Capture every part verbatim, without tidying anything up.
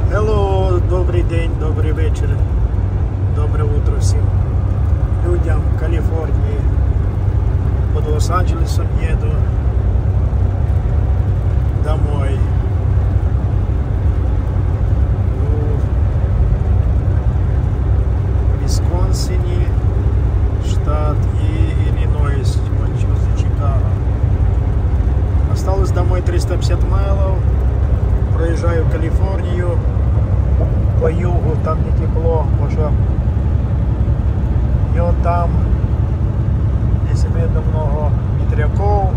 Hello, добрий день, добрий вечір, добре утро всім людям в Калифорнии. Под Лос-Анджелесом еду домой. В Висконсине штат и Иллинойс, возле Чикаго. Осталось домой триста пятьдесят майлов. Проезжаю в Калифорнию по югу, там не тепло, уже. И вот там, если видно, много ветряков.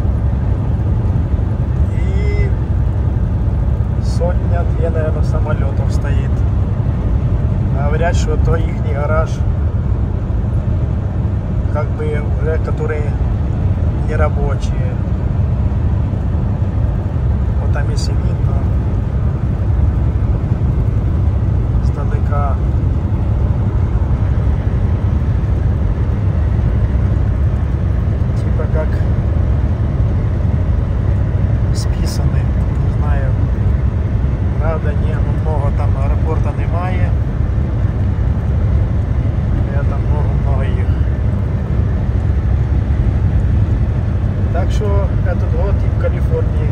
И сотня-две, наверное, самолетов стоит. Говорят, что то их гараж, как бы уже, которые не рабочие. Вот там если видно, сдалека. Типа как списаны, не знаю, правда, не, ну много там аэропорта немає. Там много-много их. Так что этот год и в Калифорнии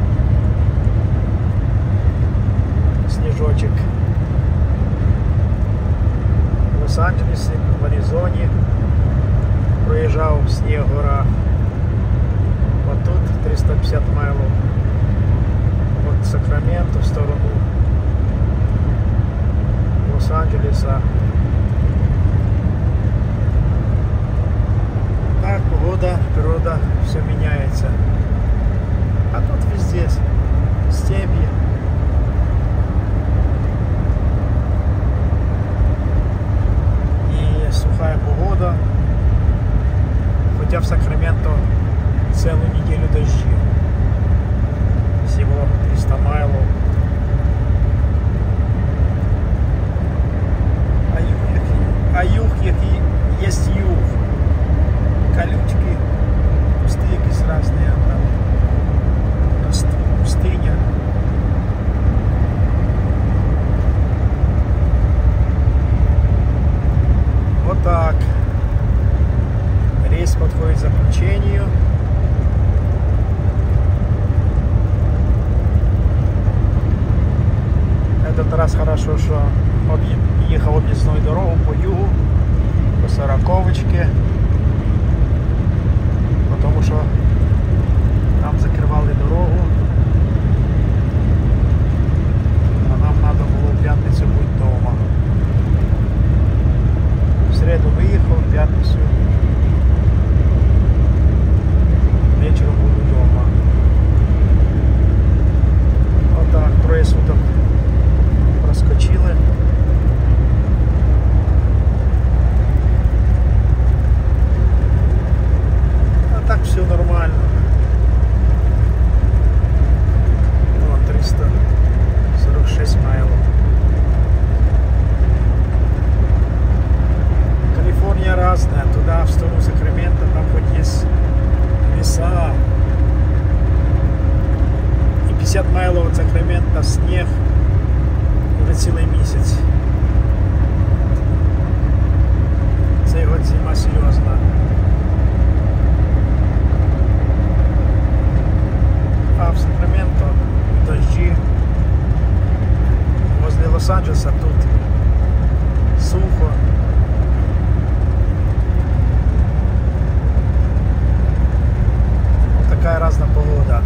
снежочек. В Лос-Анджелесе, в Аризоне проезжал в снег в горах. Вот тут триста пятьдесят майлов. Вот Сакраменто в сторону Лос-Анджелеса. Так, погода, природа, все меняется. А тут везде степи. И сухая погода. Хотя в Сакраменто целую неделю дожди. Всего триста майлов. А юг, а юг, який есть юг. Колючки, кусты якісь разные, там пустыня. Вот так. Рейс подходит к заключению. Этот раз хорошо, что ехал объездную дорогу по югу, по сороковочке. Потому що там закривали дорогу, а нам треба було в п'ятницю бути вдома. В середу виїхав, в п'ятницю вечором буду вдома. Отак, троє суток проскочили. Так все нормально. Вот триста сорок шесть майлов. Калифорния разная. Туда, в сторону Сакраменто, там хоть есть леса. И пятьдесят майлов от Сакраменто снег уже целый месяц. Цей год зима серьезно. А в Сакраменто дожди. Возле Лос-Анджелеса тут сухо. Вот такая разная погода.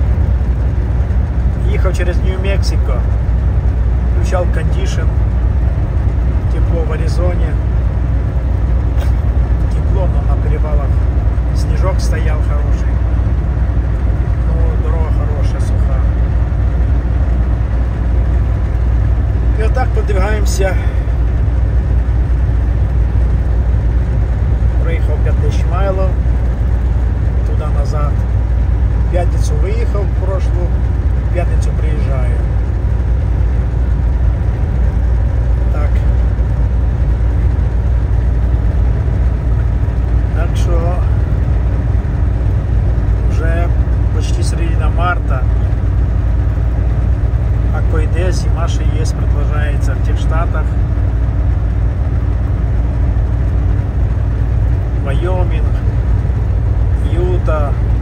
Ехал через Нью-Мексико. Включал кондишн. Тепло в Аризоне. Тепло, но на перевалах снежок стоял хороший. Дорога хорошая, суха. И вот так подвигаемся. Проехал пять тысяч майлов. Туда-назад. В пятницу выехал в прошлую. В пятницу приезжаю. Так. Так что уже почти середина марта. А кое Одессе, Маша есть продолжается в тех штатах. Вайоминг, Юта,